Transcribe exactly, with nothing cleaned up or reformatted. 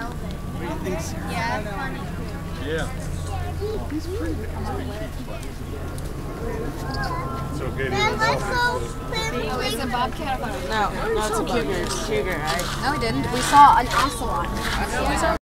What do you think, Sarah? Yeah, funny. Yeah. Oh, he's pretty. He's It's okay to Oh, is it a bobcat? No, no, it's a cougar. It's a cougar, right? No, we didn't. We saw an ocelot.